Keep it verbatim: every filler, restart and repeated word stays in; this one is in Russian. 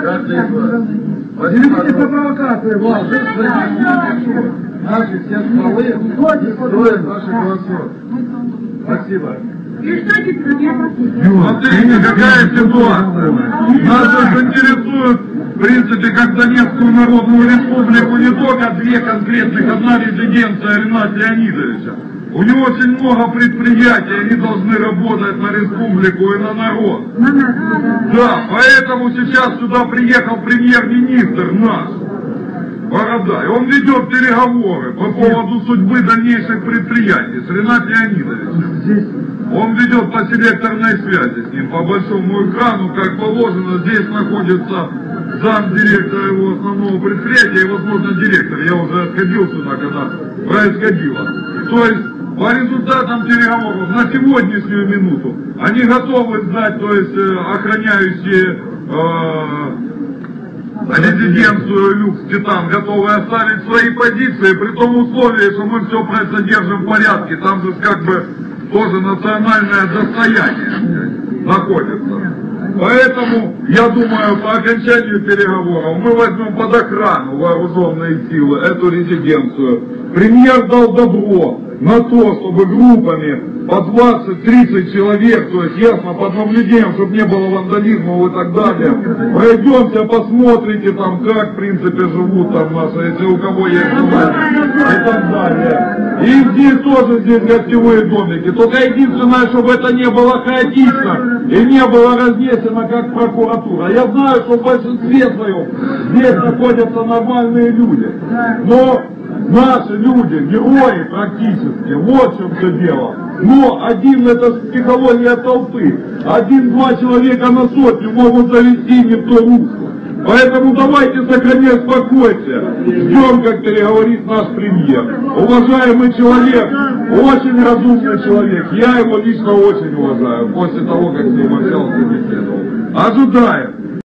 Извините за провокацию, Влад. Наши все стволы строят наши голоса. Спасибо. Смотрите, какая ситуация. Нас интересует, в принципе, как Донецкую Народную Республику не только две конкретных, одна резиденция Рената Леонидовича. У него очень много предприятий, они должны работать на республику и на народ. Да, поэтому сейчас сюда приехал премьер-министр наш, Бородай. Он ведет переговоры по поводу судьбы дальнейших предприятий с Ренатом Леонидовичем. Он ведет по селекторной связи с ним, по большому экрану, как положено. Здесь находится замдиректора его основного предприятия и, возможно, директор. Я уже отходил сюда, когда происходило. То есть, по результатам переговоров на сегодняшнюю минуту они готовы сдать, то есть, охраняющие э, резиденцию Люкс-Титан, готовы оставить свои позиции, при том условии, что мы все содержим в порядке. Там же как бы тоже национальное достояние находится. Поэтому, я думаю, по окончанию переговоров мы возьмем под охрану вооруженные силы эту резиденцию. Премьер дал добро на то, чтобы группами по двадцать-тридцать человек, то есть ясно, под наблюдением, чтобы не было вандализма и так далее, пройдемся, посмотрите там, как в принципе живут там наши, если у кого есть желание и так далее. И здесь тоже здесь гостевые домики. Только единственное, чтобы это не было хаотично и не было разнесено как прокуратура. Я знаю, что в большинстве своем здесь находятся нормальные люди. Но наши люди, герои практически, вот в чем все дело. Но один, это психология толпы, один-два человека на сотню могут завести не в то русло. Поэтому давайте сохраняем спокойствие, ждем, как переговорит наш премьер. Уважаемый человек, очень разумный человек, я его лично очень уважаю, после того, как с ним общался и беседовал. Ожидаем.